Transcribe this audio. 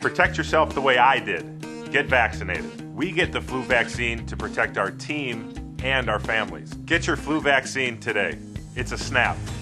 Protect yourself the way I did. Get vaccinated. We get the flu vaccine to protect our team and our families. Get your flu vaccine today. It's a snap.